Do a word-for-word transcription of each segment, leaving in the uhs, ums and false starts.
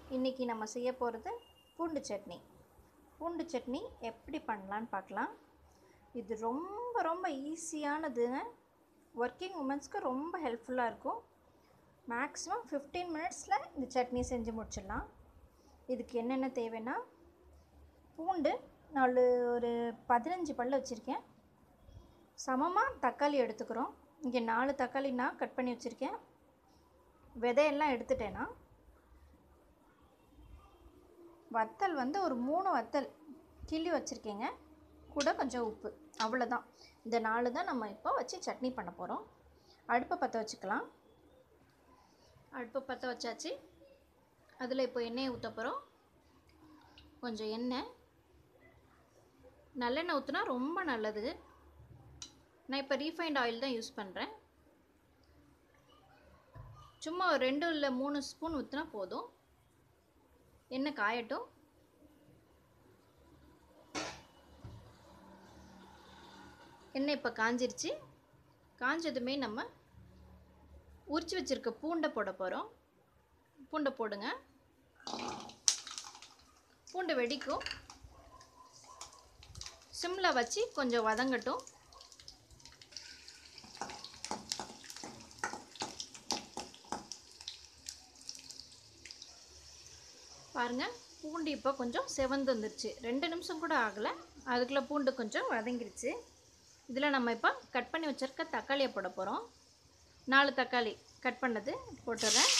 இன்றைக்கி நம்ம செய்ய போகிறது பூண்டு சட்னி. பூண்டு சட்னி எப்படி பண்ணலான்னு பார்க்கலாம். இது ரொம்ப ரொம்ப ஈஸியானதுங்க. ஒர்க்கிங் உமன்ஸ்க்கு ரொம்ப ஹெல்ப்ஃபுல்லாக இருக்கும். மேக்ஸிமம் ஃபிஃப்டீன் மினிட்ஸில் இந்த சட்னி செஞ்சு முடிச்சிடலாம். இதுக்கு என்னென்ன தேவைன்னா, பூண்டு நாலு ஒரு பதினஞ்சு பல் வச்சுருக்கேன். சமமாக தக்காளி எடுத்துக்கிறோம். இங்கே நாலு தக்காளி நான் கட் பண்ணி வச்சுருக்கேன். விதையெல்லாம் எடுத்துட்டேன்னா, வத்தல் வந்து ஒரு மூணு வத்தல் கிள்ளி வச்சுருக்கேங்க. கூட கொஞ்சம் உப்பு, அவ்வளோதான். இந்த நாலு தான் நம்ம இப்போ வச்சு சட்னி பண்ண போகிறோம். அடுப்பை பற்ற வச்சுக்கலாம். அடுப்பை பற்ற வச்சாச்சு. அதில் இப்போ எண்ணெயை ஊற்ற போகிறோம். கொஞ்சம் எண்ணெய், நல்லெண்ணெய் ஊற்றினா ரொம்ப நல்லது. நான் இப்போ ரீஃபைண்ட் ஆயில் தான் யூஸ் பண்ணுறேன். சும்மா ஒரு ரெண்டு இல்லை மூணு ஸ்பூன் ஊற்றினா போதும். எண்ணெய் காயட்டும். எண்ணெய் இப்போ காஞ்சிருச்சு. காஞ்சதுமே நம்ம உரிச்சு வச்சுருக்க பூண்டை போட போகிறோம். பூண்டை போடுங்க. பூண்டு வெடிக்கும். சிம்மில் வச்சு கொஞ்சம் வதங்கட்டும். பாருங்கள், பூண்டு இப்போ கொஞ்சம் செவந்து வந்துருச்சு. ரெண்டு நிமிஷம் கூட ஆகலை, அதுக்குள்ளே பூண்டு கொஞ்சம் வதங்கிருச்சு. இதில் நம்ம இப்போ கட் பண்ணி வச்சுருக்க தக்காளியை போட போகிறோம். நாலு தக்காளி கட் பண்ணது போட்டுடுறேன்.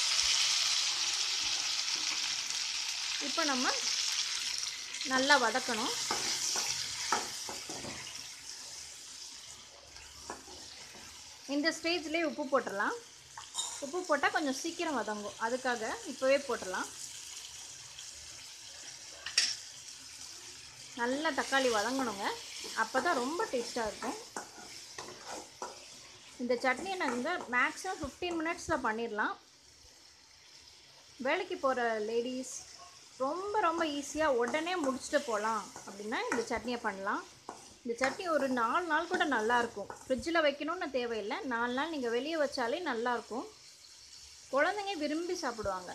இப்போ நம்ம நல்லா வதக்கணும். இந்த ஸ்டேஜ்லேயே உப்பு போட்டுடலாம். உப்பு போட்டால் கொஞ்சம் சீக்கிரம் வதங்கும், அதுக்காக இப்போவே போட்டுடலாம். நல்லா தக்காளி வதங்கணுங்க, அப்போ தான் ரொம்ப டேஸ்ட்டாக இருக்கும். இந்த சட்னியை நாங்கள் மேக்ஸிமம் ஃபிஃப்டீன் மினிட்ஸில் பண்ணிடலாம். வேலைக்கு போகிற லேடிஸ் ரொம்ப ரொம்ப ஈஸியாக உடனே முடிச்சுட்டு போகலாம் அப்படின்னா இந்த சட்னியை பண்ணலாம். இந்த சட்னி ஒரு நாலு நாள் கூட நல்லாயிருக்கும். ஃப்ரிட்ஜில் வைக்கணும்னு தேவையில்லை. நாலு நாள் நீங்கள் வெளியே வச்சாலே நல்லாயிருக்கும். குழந்தைங்க விரும்பி சாப்பிடுவாங்க.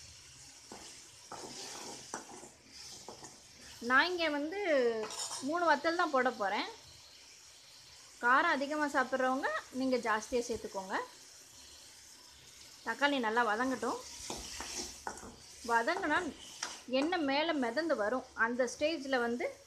நான் இங்கே வந்து மூணு வத்தல் தான் போட போகிறேன். காரம் அதிகமாக சாப்பிட்றவங்க நீங்கள் ஜாஸ்தியாக சேர்த்துக்கோங்க. தக்காளி நல்லா வதங்கட்டும். வதங்கினா எண்ணெய் மேலே மிதந்து வரும். அந்த ஸ்டேஜில் வந்து